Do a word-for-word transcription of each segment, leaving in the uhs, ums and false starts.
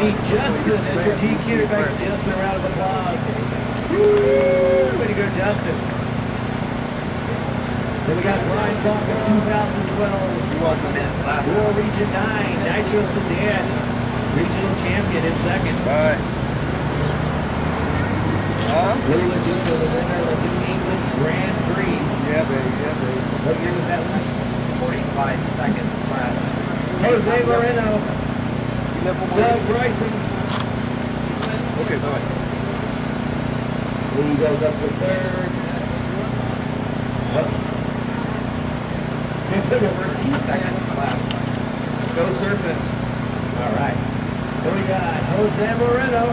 meet Justin as your T Q. Back to Justin, a round of applause. Woo! Way to go, Justin. Then we got Brian Falk in two thousand twelve. War Region nine, Nitro Sedan, regional champion in second. Bye. Huh? Lou Leduca, the winner of the New England Grand Prix. Yeah, baby, yeah, baby. What year was that one? forty-five seconds left. Jose Moreno. Doug Bryson. Okay, bye. Lee goes up to third. thirty seconds left. Go Serpent. All right. Here we got Jose Moreno.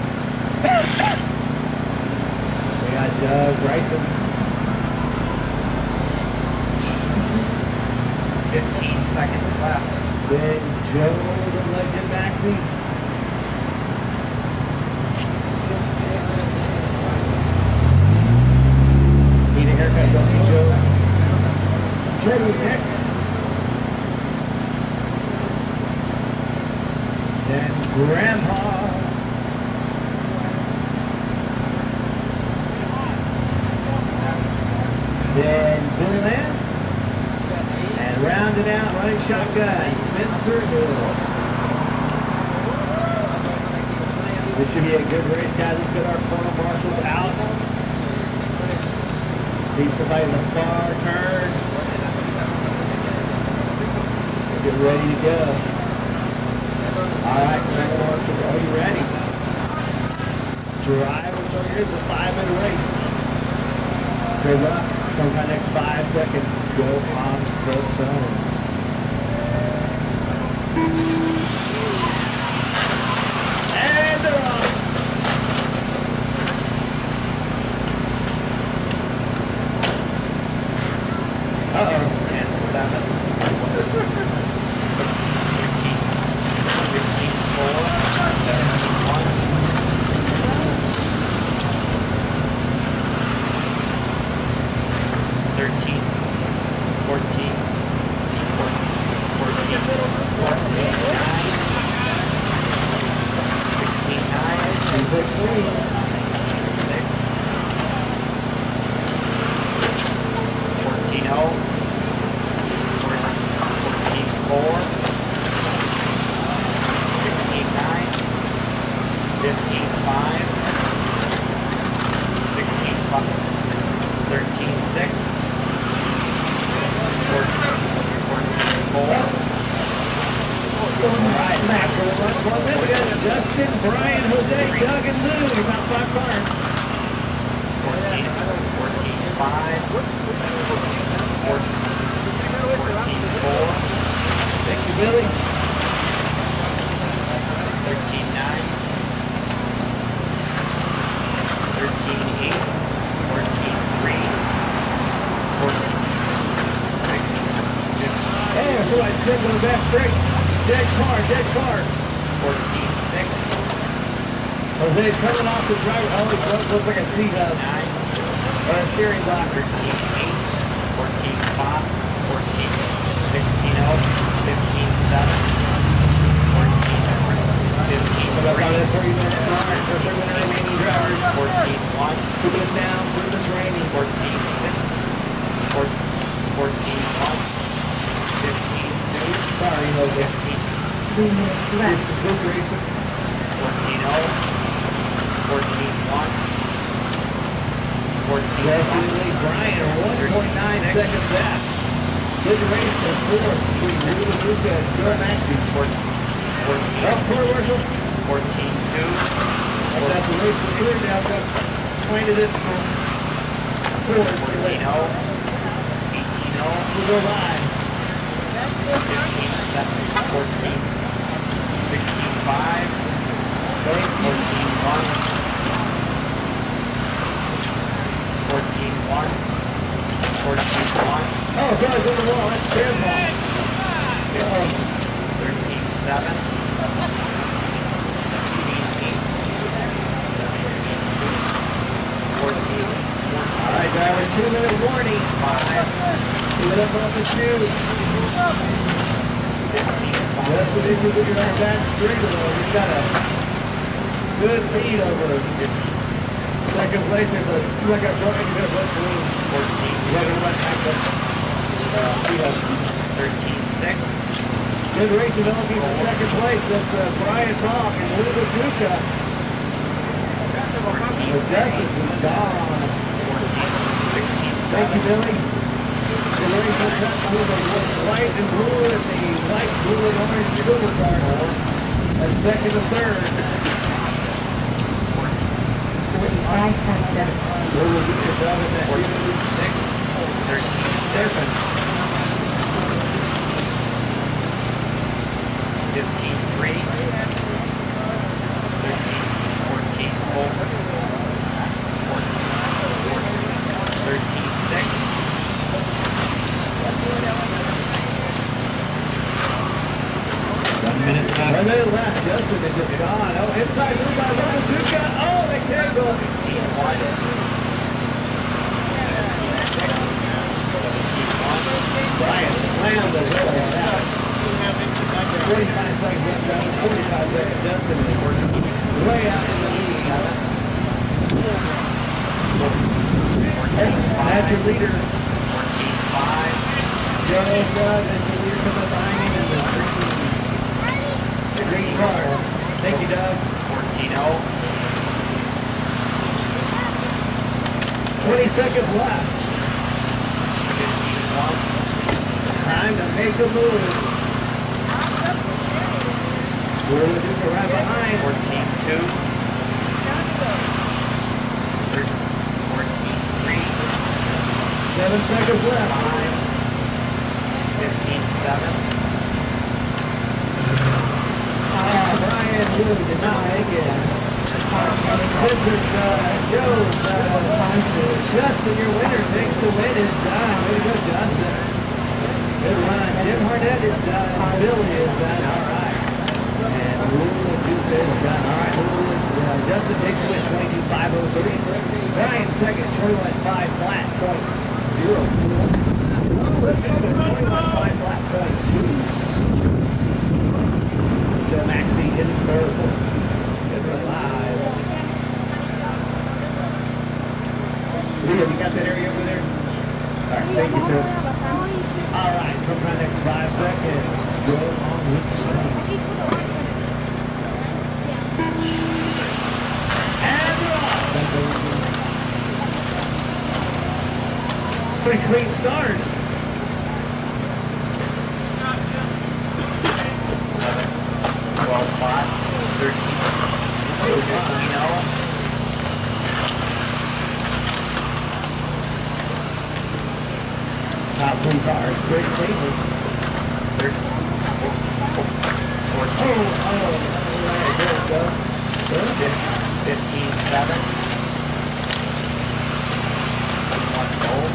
We got Doug Bryson. fifteen seconds left. Then Joe the Legend Maxi. Need a haircut, go see Joe. Joe next. Then Grandpa. Then Bill Mann. And rounding out, running shotgun, Spencer Hill. This should be a good race, guys. Let's get our photo marshals out. Need somebody in the far turn. Get ready to go. All right, photo marshals, are you ready? Driver, so here's a five-minute race. Good luck. Sometime next five seconds. Go on the zone. And they're off. Uh-oh. ten seven. fifteen four. seventeen one. thirteen. fourteen. fourteen. fourteen. nine. sixteen nine. six. fourteen oh. fourteen four. sixteen nine. fifteen five. sixteen five. thirteen six. fourteen four. Right back for the last one. We got Justin, Brian, Jose, Doug, and Lou. About five cars. fourteen. fourteen five. fourteen four. Thank you, Billy. thirteen nine. thirteen eight. fourteen three. fourteen six. Oh, so I spin on the back straight. Dead car, dead car. fourteen six. Jose's coming off the driver. Oh, he looks like a seat hub. nine. Or a steering block. thirteen eight. fourteen five. fourteen sixteen oh. fifteen seven. fourteen fifteen About three. that thirty minute car. For thirty minute remaining drivers. fourteen one. Keep it down. Keep it raining. fourteen six. fourteen one. fifteen two. Sorry, Jose. fifteen. This is this racing. fourteen oh. fourteen one. fourteen Definitely Brian, one point nine seconds back. Good race for fourth between Lou Leduca and Joe Maxi. fourteen. Up court, Marshall. fourteen two. That's the race for clear now. Point to this for fourth. fourteen oh. eighteen oh. We'll go live. fifteen seven. fourteen. sixteen five. fourteen one. fourteen one. fourteen one. Oh, sorry, it's on the wall. That's fair ball. thirteen seven. fourteen. All right, driver, two minute warning. five. Give it up off the shoe. fifteen five. Just the issue with your back straight though. He's got a good lead over second place. There's a like a broken good look to lose. fourteen, Running right back up. thirteen, six. Good race developing for second place. That's uh, Brian Falk and Lou Duca. The Justice is gone. Thank you, Billy. The race was up with the white and blue and the light blue and orange silver car. And second and third. forty-five point seven. Lou Duca driving that six, thirteen, seven. fifteen, three. thirteen, fourteen, four. thirteen, six. One minute One left. minute left. Justin is just gone. Oh, inside move by Lou Duca. Oh, they can't go. fifteen, one. Brian slammed the hill on that. forty-five seconds left, Justin. forty-five seconds. Justin is way out in the lead. That's your leader. fourteen, five. Joe Doug is the leader from behind him in the green, the green car. Thank you, Doug. fourteen, oh. twenty seconds left. fifteen, one. Time to make a move. We're looking for right behind. fourteen, two. fourteen, three. Seven seconds left. five. fifteen, seven. Ah, Brian, you did not make it. This is uh, Joe's uh, Justin, your winner, takes the win. Is done. Way to go, Justin. Good run. Jim Hornet is done. Billy is done. All right. And Lou Duca is done. All right. Lou, uh, Justin takes the win. twenty-two five oh three. Brian second. twenty-one five flat. Point zero four. twenty-one five flat. Point two. Joe Maxey in third. Good run live. Lee, have you got that area over there? All right. Thank you, sir. All right, come around next five seconds. Go on with seven. And we're off. Pretty clean start. twelve, five. thirteen, fifteen, oh. Top three cars, great favor. Oh, oh, there we go. Good. fifteen, seven. One goal.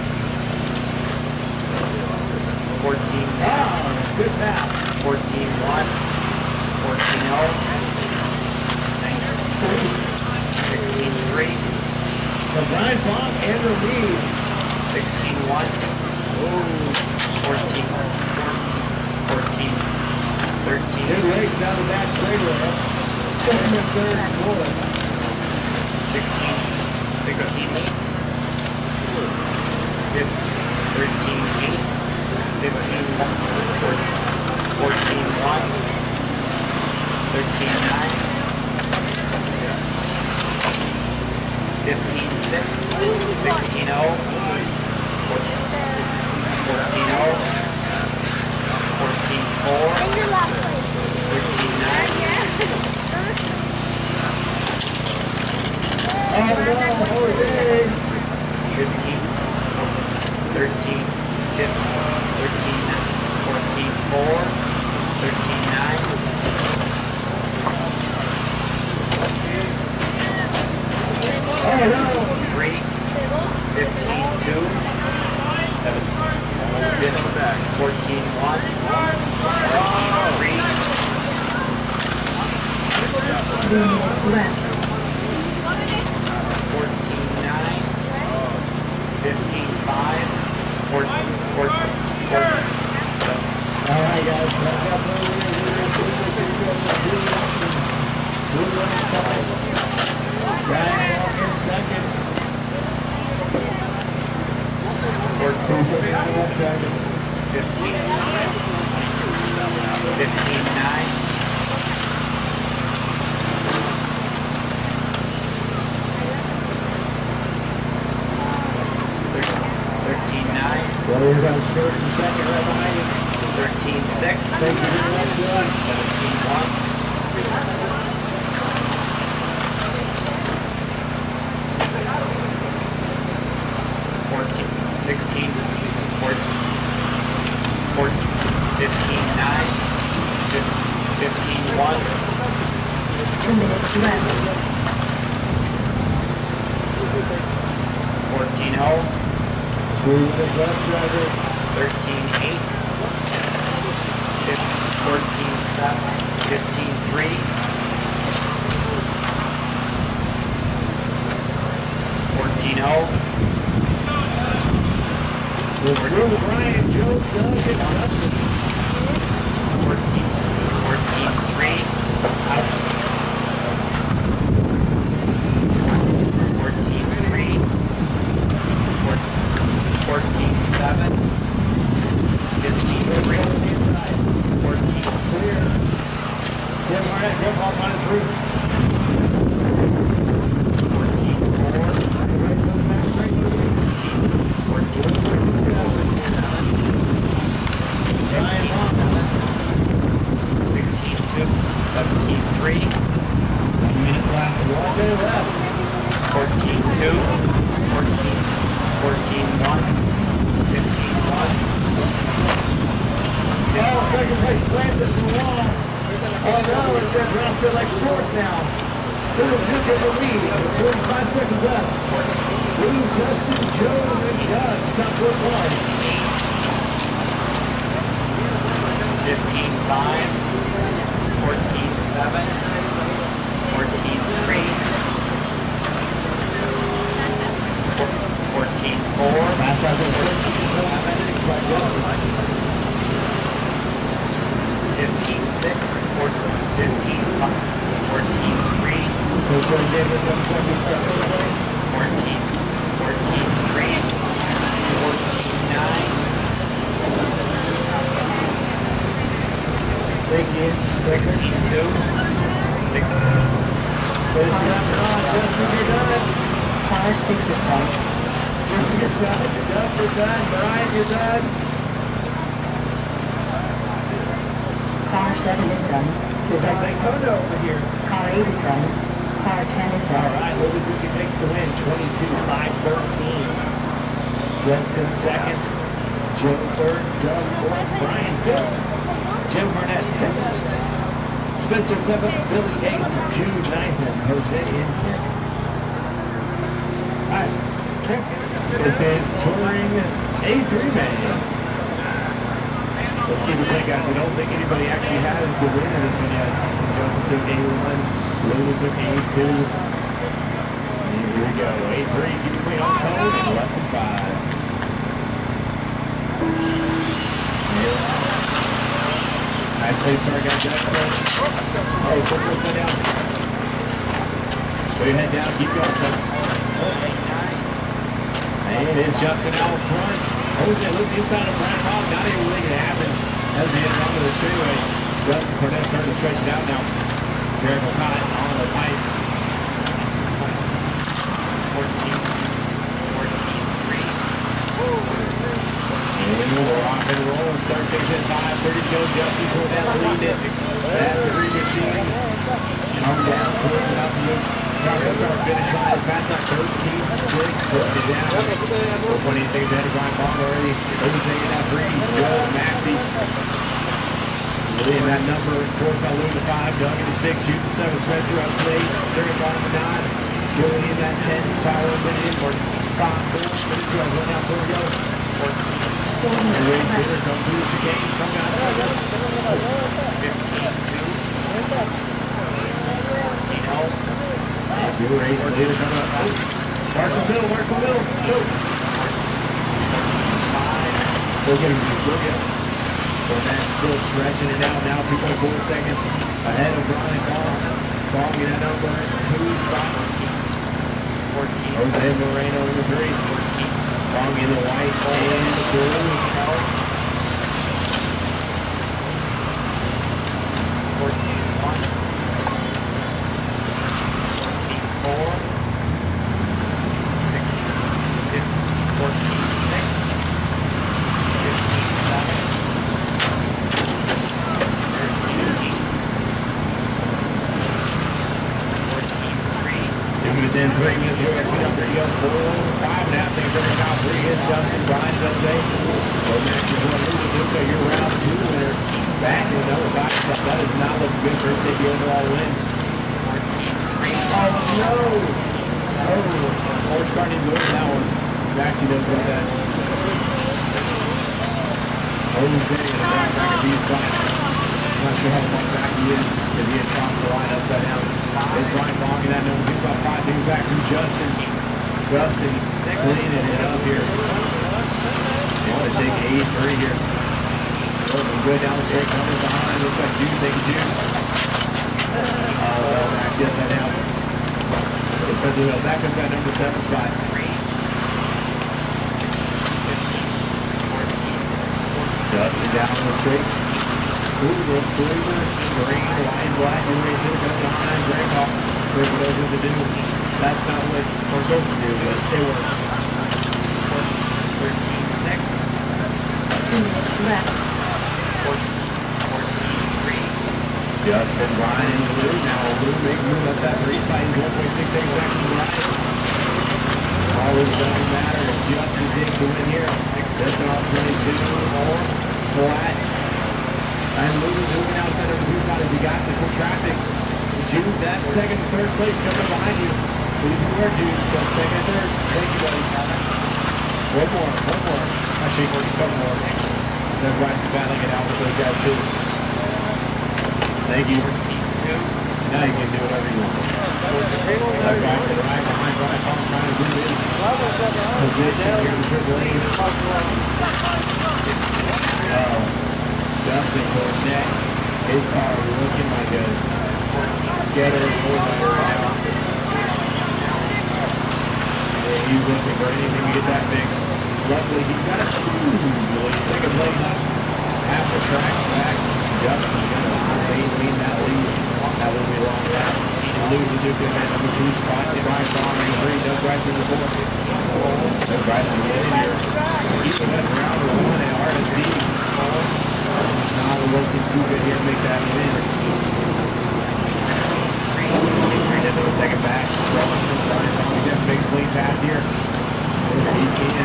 fourteen, Ah, good pass. fourteen, one. fourteen, oh. sixteen, three. So Brian Falk and the lead. sixteen, one. fourteen, fourteen, thirteen. Good race down the back straightaway. Second and third and fourth. sixteen, sixteen, eight. thirteen, eight. fifteen, fourteen, one. thirteen, nine. fifteen, six. sixteen, oh. fourteen, oh. fourteen, four. thirteen, nine. Oh, no, Jose. fifteen, thirteen, fifteen, thirteen, fourteen, four, thirteen, nine. Oh, no. three, fifteen, two, seventeen, fourteen, one, fourteen, three, fourteen, nine, fifteen, five, fourteen, fourteen, fourteen, seven. All right, guys. Let's go. Thank you very much, Doug. seventeen one. fourteen, sixteen, fourteen, fourteen, fifteen nine, fifteen one. Two minutes left. fourteen oh. Two minutes left, driver. thirteen eight. fourteen seven. fifteen three. fourteen oh. We're through Brian, Joe, Doug, and Justin. fourteen, fourteen three. fourteen three. fourteen seven. fifteen three. fourteen Clear. Jim Barnett, Jim Hall, minus three. fourteen four. fourteen Brian Long. sixteen two. seventeen three. One minute left. One minute left. fourteen two. fourteen, fourteen one. fifteen one. Oh, second place slammed into the wall. Oh no, it's going to drop to like fourth now. Little Duke in the lead. forty-five seconds left. Blue, Justin, Joe, and Doug. Top fourth one. fifteen five. fourteen seven. fourteen three. fourteen four. Last round of fifteen six. fifteen five. fourteen three. fourteen, fourteen three. fourteen nine. Thank you. sixteen two. six. Finish it up and on. Justin, you're done. Car six is done. Justin, you're done. Doug, you're done. Brian, you're done. Car seven is done. There's a big condo over here. Car eight is done. Car ten is All done. right, Lily Duke takes the win, twenty-two five thirteen. Justin second, Joe third, Doug fourth, Brian fifth, Jim Burnett sixth, Spencer seventh, Billy eighth, Jude ninth, and Jose in tenth. All right, this is touring A three man. Let's keep it quick, guys. I don't think anybody actually has the win in this one yet. Johnson took A one, Lewis took A two. Here we go. A three, keep it clean on toes, and less than five. Nice place, sorry guys. Hey, put this one down. Put your head down, keep going, Chuck. And it is Justin out front. Jose looked inside of Brad Hall, not able to make it happen. As he heads onto the straightaway. Justin Burnett starting to stretch it out now. Miracle caught on the pipe. fourteen, fourteen three. And we'll rock and roll and start things at five thirty. Joe Justin for that lead in. That three machine. Come down, pulls it out the loop. That's our finish line. It's past that thirteen six. Put it down. Twenty things ahead of Brian Bond already. Overtaking that three. Joe, Maxie. In that number, fourth by Lou to five. Doug in the six. Shoots the seven. Spencer up to eight. Jerry bottom to nine. Billy in that ten. Power minute in for five. Four. Minute twelve. One out. Four to go. And Wayne Taylor comes through the chicane. Come down. fifteen two. fourteen oh. Good race. Taylor coming up. Marshall Bill. Marshall Bill. Go. five. Go get him. Go get him. So that's still stretching it out now. two point four seconds ahead of Brian Ball. Ball in that number two spot. fourteen. Jose Moreno in the three. fourteen. Ball in the white and the blue. fourteen one. fourteen four. sixteen, fourteen six. fifteen seven. Justin, three minutes ago, that's up there. You go four, five and a half seconds over about three. It's Justin, Brian, Jose. So next is one Luca Duca, your round two winner. Back in another five step. That is not looking good for him to take the overall win. Oh, no. Oh, Orange car didn't go in that one. Maxie knows about that. Oh, he's getting in the back. Back at B's fine. Not sure how far back he is because he had crossed the line upside down. It's Brian Long in that number. He's about five things back from Justin. Justin cleaning it up here. They want to take eight three here. Looking good down the straight, coming behind. Looks like Juice taking Juice. Oh, well, back the upside down. Because of the back up that number seven spot. Justin down on the straight. Ooh, little silver, green, white, black, and we're going to go behind. Great off. Great what those are to do. That's not what we're supposed to do, but it works. thirteen six. Two minutes left. fourteen three. Justin, Brian, and Lou. Now, Lou big move up that three side. He's one point six seconds back from the right. Always doesn't matter if Justin takes the win here. This off twenty-two more. Flat. And Lou's moving outside of the blue spot as he got the full traffic. Jude, that second, third place coming behind you. Please beware, Jude. So second, third. Thank you, buddy. One more, one more. Actually, a couple more. Then Bryce is battling it out with those guys, too. Thank you. Now you can do whatever you want. Left back to the right, behind Brian Palmer, trying to move in. Position here in the triple lane. Oh. Justin goes next. His car looking like a getter four-wheeler right now. Yeah, he's looking for anything to get that fixed. Luckily, he's got a really second lane up. Half the track back. Justin's going to maintain that lead. That will be a long lap. Lou the Duke in that number two spot. Get right on in three. Doug Rice in the four. Doug Rice will get in here. Keep the best round with one at R S D. Now we're looking too good here to make that win. Three into the second back. Rolling from Brian. We get a big clean pass here. He can.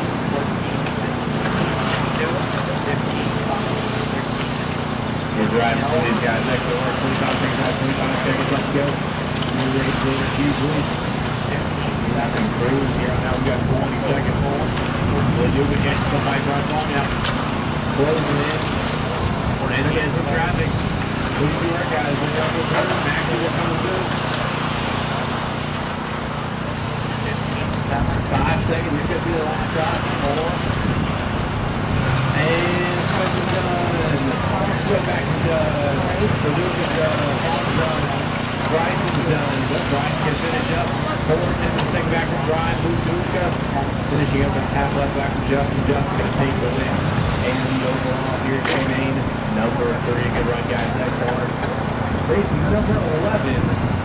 We're driving for these guys next door. twenty-five seconds out, twenty-five seconds left to go. New race leader, hugely. That's improved here. Now we've got twenty seconds more. We'll do it again. Somebody drive long now. Closing in. We're in against the traffic. Please be our guys. We're going to go cover. Max is coming through. Five seconds. This could be the last shot. Four. And switch is done. Switch back is done. So Luke is done. Paul's done. Bryce is done. Bryce can finish up. Four tenths of a second back from Brian. Luke Duca finishing up a half left back from Justin. Justin's going to take the win. And the overall here at Maine, number three. Good run, guys. Excellent. Racing number eleven.